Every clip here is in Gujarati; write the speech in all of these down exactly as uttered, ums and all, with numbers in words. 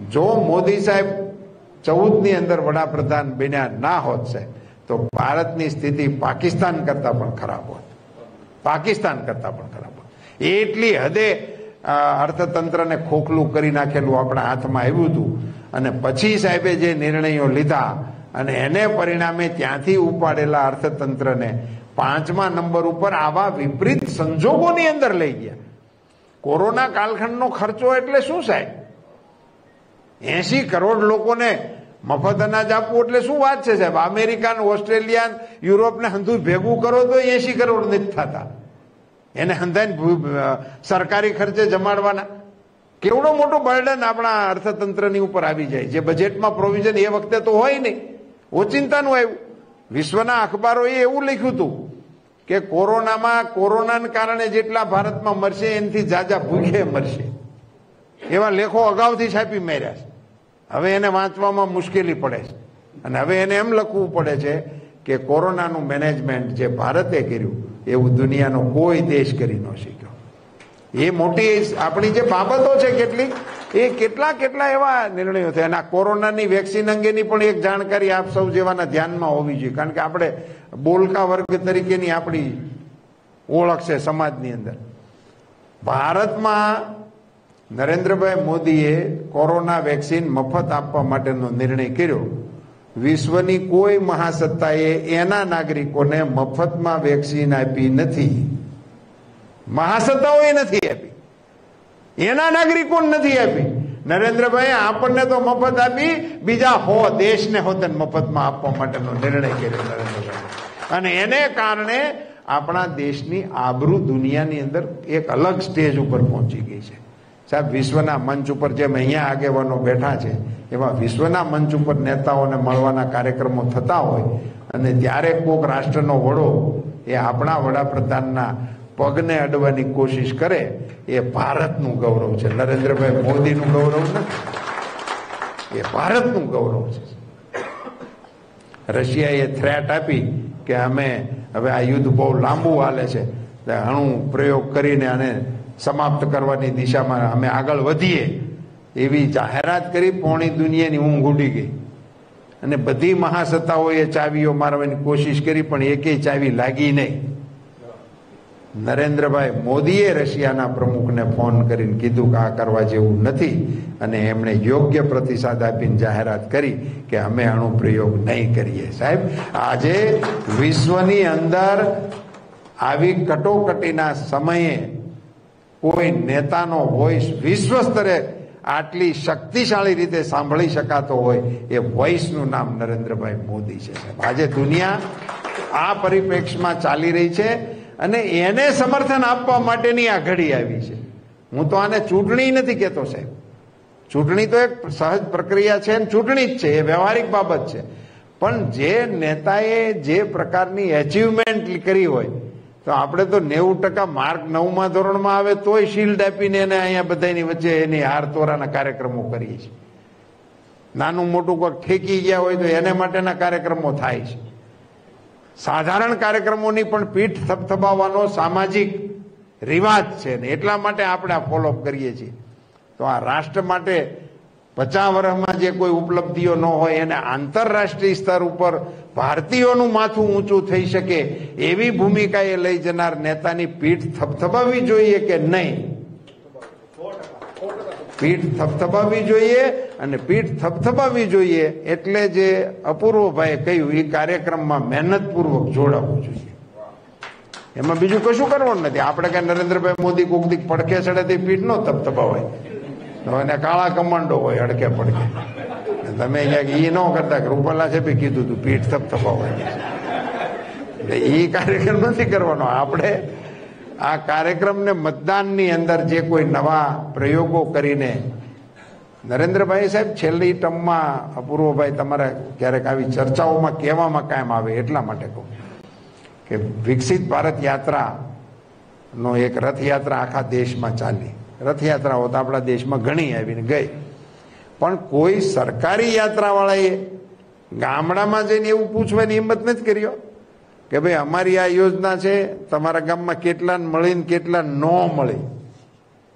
જો મોદી સાહેબ ચૌદ ની અંદર વડાપ્રધાન બન્યા ના હોત સાહેબ તો ભારતની સ્થિતિ પાકિસ્તાન કરતા પણ ખરાબ હોત, પાકિસ્તાન કરતા પણ ખરાબ હોત. એટલી હદે અર્થતંત્રને ખોખલું કરી નાખેલું આપણા હાથમાં આવ્યું હતું. અને પછી સાહેબે જે નિર્ણયો લીધા અને એને પરિણામે ત્યાંથી ઉપાડેલા અર્થતંત્રને પાંચમા નંબર ઉપર આવા વિપરીત સંજોગોની અંદર લઈ ગયા. કોરોના કાલખંડનો ખર્ચો એટલે શું સાહેબ? એસી કરોડ લોકોને મફત અનાજ આપવું એટલે શું વાત છે સાહેબ? અમેરિકા, ઓસ્ટ્રેલિયા, યુરોપને હંધું ભેગું કરો તો એસી કરોડ નથી થતા. એને હંધાઈને સરકારી ખર્ચે જમાડવાના. કેવડો મોટો બર્ડન આપણા અર્થતંત્રની ઉપર આવી જાય, જે બજેટમાં પ્રોવિઝન એ વખતે તો હોય નહીં, ઓચિંતાનું આવ્યું. વિશ્વના અખબારોએ એવું લખ્યું હતું કે કોરોનામાં કોરોનાને કારણે જેટલા ભારતમાં મરશે એનાથી જાજા ભૂખે મરશે. એવા લેખો અગાઉથી છાપી માર્યા છે. હવે એને વાંચવામાં મુશ્કેલી પડે છે અને હવે એને એમ લખવું પડે છે કે કોરોનાનું મેનેજમેન્ટ જે ભારતે કર્યું એવું દુનિયાનો કોઈ દેશ કરી ન શક્યો. એ મોટી આપણી જે બાબતો છે કેટલીક, એ કેટલા કેટલા એવા નિર્ણયો થયા. અને કોરોનાની વેક્સિન અંગેની પણ એક જાણકારી આપ સૌ જેવાના ધ્યાનમાં હોવી જોઈએ, કારણ કે આપણે બોલકા વર્ગ તરીકેની આપણી ઓળખ છે સમાજની અંદર. ભારતમાં નરેન્દ્રભાઈ મોદીએ કોરોના વેક્સિન મફત આપવા માટેનો નિર્ણય કર્યો. વિશ્વની કોઈ મહાસત્તાએ એના નાગરિકોને મફતમાં વેક્સિન આપી નથી. મહાસત્તાઓએ નથી આપી, એના નાગરિકોને નથી આપી. નરેન્દ્રભાઈ આપણને તો મફત આપી, બીજા હો દેશને હોતે મફતમાં આપવા માટેનો નિર્ણય કર્યો નરેન્દ્રભાઈ. અને એને કારણે આપણા દેશની આબરૂ દુનિયાની અંદર એક અલગ સ્ટેજ ઉપર પહોંચી ગઈ છે સાહેબ. વિશ્વના મંચ ઉપર જેમ અહીંયા આગેવાનો બેઠા છે, એમાં વિશ્વના મંચ ઉપર નેતાઓને મળવાના કાર્યક્રમો થતા હોય અને ત્યારે કોઈક રાષ્ટ્રનો વડો એ આપણા વડાપ્રધાનના પગને અડવાની કોશિશ કરે, એ ભારતનું ગૌરવ છે. નરેન્દ્રભાઈ મોદીનું ગૌરવ નથી, એ ભારતનું ગૌરવ છે. રશિયાએ થ્રેટ આપી કે અમે હવે આ યુદ્ધ બહુ લાંબુ હાલે છે, અણુ પ્રયોગ કરીને આને સમાપ્ત કરવાની દિશામાં અમે આગળ વધીએ એવી જાહેરાત કરી. પોણી દુનિયાની ઊંઘ ઉડી ગઈ અને બધી મહાસત્તાઓએ ચાવીઓ મારવાની કોશિશ કરી, પણ એકેય ચાવી લાગી નહીં. નરેન્દ્રભાઈ મોદીએ રશિયાના પ્રમુખને ફોન કરીને કીધું કે આ કરવા જેવું નથી, અને એમણે યોગ્ય પ્રતિસાદ આપીને જાહેરાત કરી કે અમે અણુ પ્રયોગ નહીં કરીએ. સાહેબ, આજે વિશ્વની અંદર આવી કટોકટીના સમયે કોઈ નેતાનો વોઇસ વિશ્વ સ્તરે આટલી શક્તિશાળી રીતે સાંભળી શકાતો હોય, એ વોઇસનું નામ નરેન્દ્રભાઈ મોદી છે. આજે દુનિયા આ પરિપ્રેક્ષમાં ચાલી રહી છે અને એને સમર્થન આપવા માટેની આ ઘડી આવી છે. હું તો આને ચૂંટણી નથી કહેતો સાહેબ. ચૂંટણી તો એક સહજ પ્રક્રિયા છે, ચૂંટણી જ છે, એ વ્યવહારિક બાબત છે. પણ જે નેતાએ જે પ્રકારની એચિવમેન્ટ કરી હોય, તો આપણે તો નેવું ટકા માર્ક નવમા ધોરણમાં આવે તોય શિલ્ડ આપીને એને અહીંયા બધાની વચ્ચે એની હાર તોરાના કાર્યક્રમો કરીએ છીએ. નાનું મોટું કોઈક ઠેકી ગયા હોય તો એને માટેના કાર્યક્રમો થાય છે. સાધારણ કાર્યક્રમોની પણ પીઠ થપથપાવવાનો સામાજિક રિવાજ છે ને એટલા માટે આપણે આ ફોલોઅપ કરીએ છીએ. તો આ રાષ્ટ્ર માટે પચાસ વર્ષમાં જે કોઈ ઉપલબ્ધિઓ ન હોય, એને આંતરરાષ્ટ્રીય સ્તર ઉપર ભારતીયોનું માથું ઊંચું થઈ શકે એવી ભૂમિકાએ લઈ જનાર નેતાની પીઠ થપથપાવવી જોઈએ કે નહીં? પીઠ થપથપાવવી જોઈએ. અને પીઠ થપથપાવવી જોઈએ એટલે જે અપૂર્વભાઈએ કહ્યું એ કાર્યક્રમમાં મહેનતપૂર્વક જોડાવવું જોઈએ. એમાં બીજું કશું કરવાનું નથી. આપણે કઈ નરેન્દ્રભાઈ મોદી કોક દી પડખે ચડે તે પીઠ નો થપથપાવાય. એને કાળા કમાન્ડો હોય અડકે પડકે. તમે અહીંયા એ ન કરતા, રૂપાલા છે બી કીધું તું પીઠ થપથપાવાય. એ કાર્યક્રમ નથી કરવાનો. આપણે આ કાર્યક્રમને મતદાનની અંદર જે કોઈ નવા પ્રયોગો કરીને, નરેન્દ્રભાઈ સાહેબ છેલ્લી ટર્મમાં, અપૂર્વભાઈ તમારા ક્યારેક આવી ચર્ચાઓમાં કહેવામાં કાયમ આવે એટલા માટે કહું કે વિકસિત ભારત યાત્રાનો એક રથયાત્રા આખા દેશમાં ચાલી. રથયાત્રાઓ તો આપણા દેશમાં ઘણી આવીને ગઈ, પણ કોઈ સરકારી યાત્રાવાળાએ ગામડામાં જઈને એવું પૂછવાની હિંમત નથી કર્યો કે ભાઈ અમારી આ યોજના છે, તમારા ગામમાં કેટલા મળી ને કેટલા ન મળી.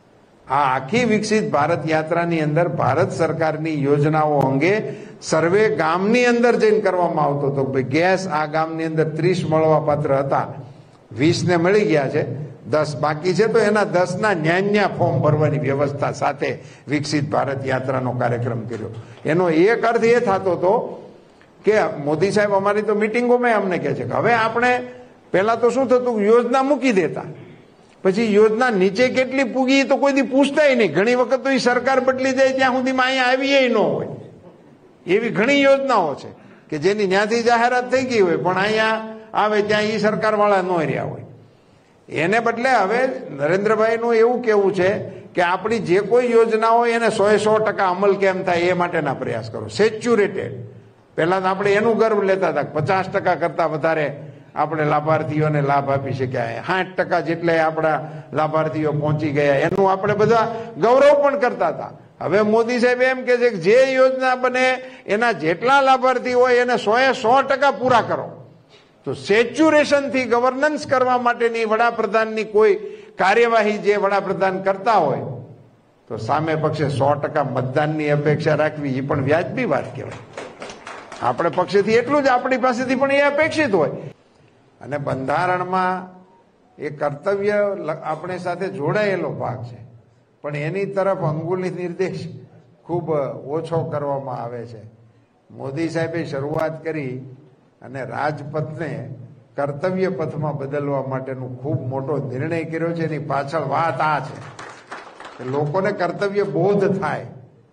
આ આખી વિકસિત ભારત યાત્રાની અંદર ભારત સરકારની યોજનાઓ અંગે સર્વે ગામની અંદર જઈને કરવામાં આવતો હતો. ભાઈ ગેસ આ ગામની અંદર ત્રીસ મળવા પાત્ર હતા, વીસ ને મળી ગયા છે, દસ બાકી છે, તો એના દસ ના ન્યાન્યા ફોર્મ ભરવાની વ્યવસ્થા સાથે વિકસિત ભારત યાત્રાનો કાર્યક્રમ કર્યો. એનો એક અર્થ એ થતો હતો કે મોદી સાહેબ અમારી તો મિટિંગોમાં અમને કહે છે કે હવે આપણે પહેલા તો શું થતું, યોજના મૂકી દેતા, પછી યોજના નીચે કેટલી પૂગી તો કોઈ દી પૂછતાય નહીં. ઘણી વખત તો એ સરકાર બદલી જાય ત્યાં સુધીમાં અહીંયા આવીએ ન હોય. એવી ઘણી યોજનાઓ છે કે જેની ત્યાંથી જાહેરાત થઈ ગઈ હોય પણ અહીંયા આવે ત્યાં એ સરકાર વાળા ન રહ્યા હોય. એને બદલે હવે નરેન્દ્રભાઈનું એવું કેવું છે કે આપણી જે કોઈ યોજના હોય એને સો સો ટકા અમલ કેમ થાય એ માટેના પ્રયાસ કરો. સેચ્યુરેટેડ. પહેલા તો આપણે એનું ગર્વ લેતા હતા પચાસ ટકા કરતા વધારે આપણે લાભાર્થીઓને લાભ આપી શક્યા, સાઠ ટકા જેટલા આપણા લાભાર્થીઓ પહોંચી ગયા, એનું આપણે બધા ગૌરવ પણ કરતા હતા. હવે મોદી સાહેબ એમ કે છે કે જે યોજના બને એના જેટલા લાભાર્થી હોય એને સો એ સો ટકા પૂરા કરો. તો સેચ્યુરેશનથી ગવર્નન્સ કરવા માટેની વડાપ્રધાનની કોઈ કાર્યવાહી જે વડાપ્રધાન કરતા હોય તો સામે પક્ષે સો ટકા મતદાનની અપેક્ષા રાખવી એ પણ વ્યાજબી વાત કહેવાય. આપણે પક્ષેથી એટલું જ આપણી પાસેથી પણ એ અપેક્ષિત હોય. અને બંધારણમાં એ કર્તવ્ય આપણે સાથે જોડાયેલો ભાગ છે પણ એની તરફ અંગુલી નિર્દેશ ખૂબ ઓછો કરવામાં આવે છે. મોદી સાહેબે શરૂઆત કરી અને રાજપથને કર્તવ્ય પથમાં બદલવા માટેનો ખૂબ મોટો નિર્ણય કર્યો છે. એની પાછળ વાત આ છે કે લોકોને કર્તવ્ય બોધ થાય.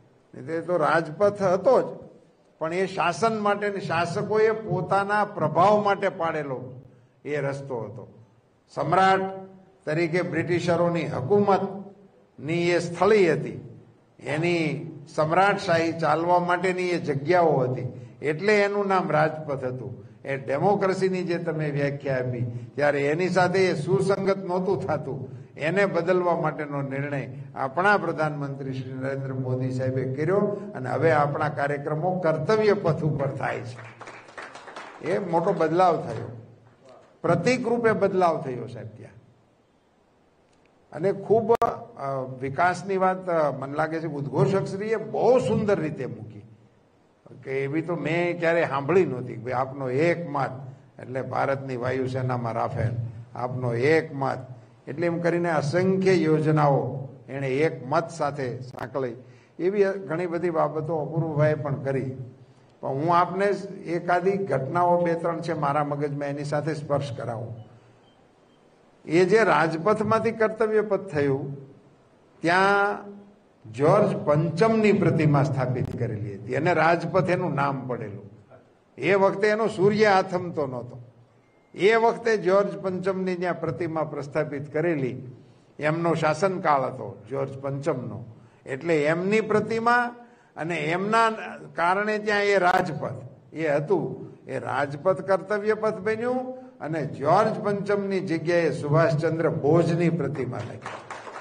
એ તો રાજપથ હતો જ પણ એ શાસન માટે શાસકોએ પોતાના પ્રભાવ માટે પાડેલો એ રસ્તો હતો. સમ્રાટ તરીકે બ્રિટિશરોની હકુમતની એ સ્થળી હતી, એની સમ્રાટશાહી ચાલવા માટેની એ જગ્યાઓ હતી એટલે એનું નામ રાજપથ હતું. એ ડેમોક્રેસીની જે તમે વ્યાખ્યા આપી ત્યારે એની સાથે એ સુસંગત નહોતું થતું. એને બદલવા માટેનો નિર્ણય આપણા પ્રધાનમંત્રી શ્રી નરેન્દ્ર મોદી સાહેબે કર્યો અને હવે આપણા કાર્યક્રમો કર્તવ્ય પથ ઉપર થાય છે. એ મોટો બદલાવ થયો, પ્રતિક રૂપે બદલાવ થયો સાહેબ ત્યાં. અને ખૂબ વિકાસની વાત મને લાગે છે ઉદ્ઘોષકશ્રીએ બહુ સુંદર રીતે મૂકી કે એવી તો મેં ક્યારે સાંભળી નહોતી કે આપનો એક મત એટલે ભારતની વાયુસેનામાં રાફેલ, આપનો એક મત એટલે એમ કરીને અસંખ્ય યોજનાઓ એણે એક મત સાથે સાંકળી. એવી ઘણી બધી બાબતો અપૂર્વભાઈએ પણ કરી. પણ હું આપને એકાદી ઘટનાઓ બે ત્રણ છે મારા મગજમાં એની સાથે સ્પર્શ કરાવું. એ જે રાજપથમાંથી કર્તવ્ય પથ થયું ત્યાં જ્યોર્જ પંચમની પ્રતિમા સ્થાપિત કરેલી હતી અને રાજપથ એનું નામ પડેલું. એ વખતે એનો સૂર્ય આથમતો નહોતો. એ વખતે જ્યોર્જ પંચમની ત્યાં પ્રતિમા પ્રસ્થાપિત કરેલી. એમનો શાસનકાળ હતો જ્યોર્જ પંચમનો, એટલે એમની પ્રતિમા અને એમના કારણે ત્યાં એ રાજપથ એ હતું. એ રાજપથ કર્તવ્ય પથ બન્યું અને જ્યોર્જ પંચમની જગ્યાએ સુભાષચંદ્ર બોઝની પ્રતિમા લાગી.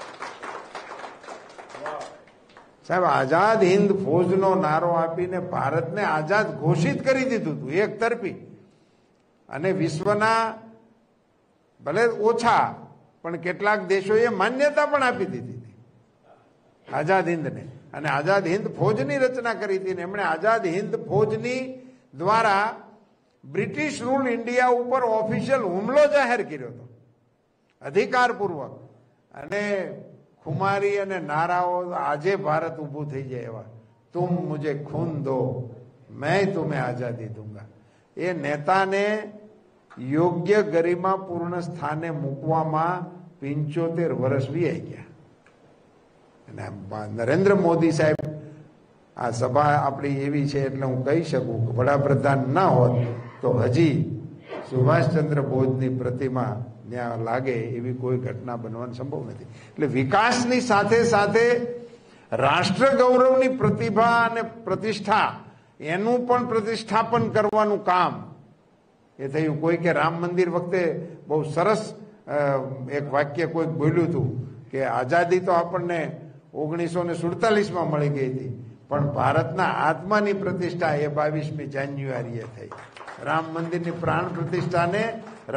સાહેબ આઝાદ હિન્દ ફૌજનો નારો આપીને ભારતને આઝાદ ઘોષિત કરી દીધું હતું એક તરફી. અને વિશ્વના ભલે ઓછા પણ કેટલાક દેશોએ માન્યતા પણ આપી દીધી હતી આઝાદ હિન્દને. અને આઝાદ હિન્દ ફૌજની રચના કરી હતી ને એમણે આઝાદ હિન્દ ફૌજની દ્વારા બ્રિટિશ રૂલ ઇન્ડિયા ઉપર ઓફિશિયલ હુમલો જાહેર કર્યો હતો અધિકારપૂર્વક. અને ખુમારી અને નારાઓ આજે ભારત ઊભું થઈ જાય એવા, તુમ મુझे ખૂન દો મેં તુમ્हें આઝાદી દૂંગા. એ નેતાને યોગ્ય ગરિમાપૂર્ણ સ્થાને મૂકવામાં પંચોતેર વર્ષ વીઆઈ ગયા. અને નરેન્દ્ર મોદી સાહેબ આ સભા આપણી એવી છે એટલે હું કહી શકું કે વડાપ્રધાન ના હોત તો હજી સુભાષચંદ્ર બોઝની પ્રતિમા ત્યાં લાગે એવી કોઈ ઘટના બનવાનો સંભવ નથી. એટલે વિકાસની સાથે સાથે રાષ્ટ્ર ગૌરવની પ્રતિભા અને પ્રતિષ્ઠા એનું પણ પ્રતિષ્ઠાપન કરવાનું કામ એ થયું. કોઈ કે રામ મંદિર વખતે બહુ સરસ એક વાક્ય કોઈક બોલ્યું હતું કે આઝાદી તો આપણને ઓગણીસો ને સુડતાલીસમાં મળી ગઈ હતી પણ ભારતના આત્માની પ્રતિષ્ઠા એ બાવીસમી જાન્યુઆરીએ થઈ. રામ મંદિરની પ્રાણ પ્રતિષ્ઠાને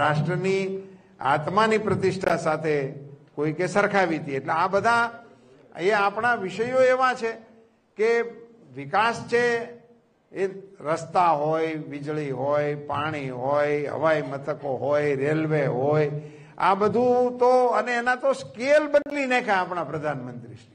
રાષ્ટ્રની આત્માની પ્રતિષ્ઠા સાથે કોઈ કે સરખાવી હતી. એટલે આ બધા અહીંયા આપણા વિષયો એવા છે કે વિકાસ છે એ રસ્તા હોય, વીજળી હોય, પાણી હોય, હવાઈ મથકો હોય, રેલવે હોય, આ બધું તો, અને એના તો સ્કેલ બદલી નાખ્યા આપણા પ્રધાનમંત્રી.